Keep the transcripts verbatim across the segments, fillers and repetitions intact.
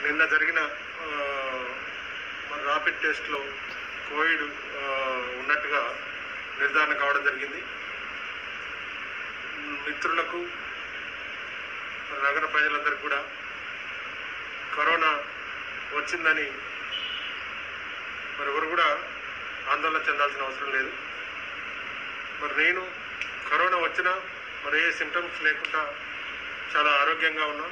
నిన్న జరిగిన ర్యాపిడ్ టెస్ట్లో కోవిడ్ ఉన్నట్టుగా నిర్ధారణ కావడం జరిగింది. మిత్రులకు నగర ప్రజలందరికీ కూడా కరోనా వచ్చిందని మరి ఎవరు కూడా ఆందోళన చెందాల్సిన అవసరం లేదు. మరి నేను కరోనా వచ్చినా మరి ఏ సిమ్టమ్స్ లేకుండా చాలా ఆరోగ్యంగా ఉన్నాం.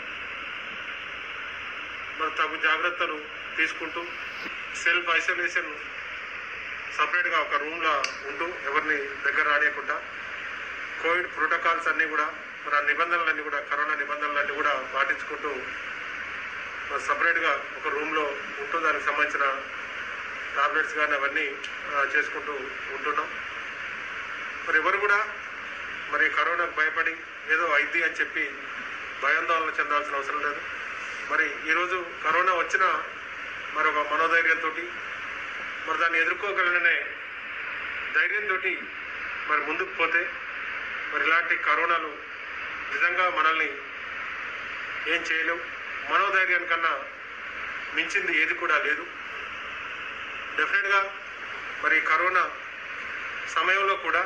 మరి తగు జాగ్రత్తలు తీసుకుంటూ సెల్ఫ్ ఐసోలేషన్ సపరేట్గా ఒక రూమ్లో ఉంటూ ఎవరిని దగ్గర రానియకుండా కోవిడ్ ప్రోటోకాల్స్ అన్నీ కూడా మరి ఆ నిబంధనలన్నీ కూడా కరోనా నిబంధనలన్నీ కూడా పాటించుకుంటూ మరి సపరేట్గా ఒక రూమ్లో ఉంటూ దానికి సంబంధించిన టాబ్లెట్స్ కానీ అవన్నీ చేసుకుంటూ ఉంటున్నాం. మరి ఎవరు కూడా మరి కరోనాకు భయపడి ఏదో అయింది అని చెప్పి భయాందోళన చెందాల్సిన అవసరం లేదు. మరి ఈరోజు కరోనా వచ్చిన మరి ఒక మనోధైర్యంతో మరి దాన్ని ఎదుర్కోగలనే ధైర్యంతో మరి ముందుకు పోతే మరి ఇలాంటి కరోనాలు నిజంగా మనల్ని ఏం చేయలేవు. మనోధైర్యానికన్నా మించింది ఏది కూడా లేదు. డెఫినెట్గా మరి కరోనా సమయంలో కూడా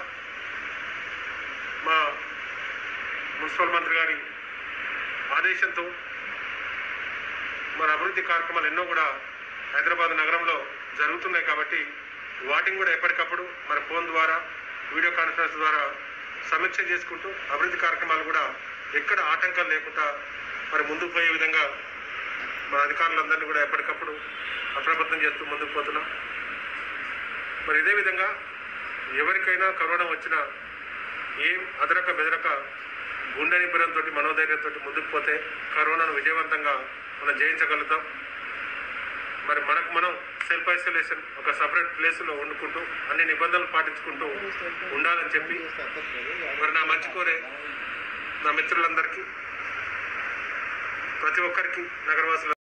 మా మున్సిపల్ మంత్రి గారి ఆదేశంతో మరి అభివృద్ధి కార్యక్రమాలు ఎన్నో కూడా హైదరాబాద్ నగరంలో జరుగుతున్నాయి. కాబట్టి వాటిని కూడా ఎప్పటికప్పుడు మరి ఫోన్ ద్వారా వీడియో కాన్ఫరెన్స్ ద్వారా సమీక్ష చేసుకుంటూ అభివృద్ధి కార్యక్రమాలు కూడా ఎక్కడ ఆటంకాలు లేకుండా మరి ముందుకు పోయే విధంగా మన అధికారులందరినీ కూడా ఎప్పటికప్పుడు అప్రమత్తం చేస్తూ ముందుకు పోతున్నాం. మరి ఇదే విధంగా ఎవరికైనా కరోనా వచ్చినా ఏం అదరక బెదరక గుండె నిబ్బరంతో మనోధైర్యంతో ముందుకు పోతే కరోనాను విజయవంతంగా మనం జయించగలుగుతాం. మరి మనకు మనం సెల్ఫ్ ఐసోలేషన్ ఒక సపరేట్ ప్లేస్లో వండుకుంటూ అన్ని నిబంధనలు పాటించుకుంటూ ఉండాలని చెప్పి మరి నా మంచి కోరే నా మిత్రులందరికీ ప్రతి ఒక్కరికి నగరవాసులు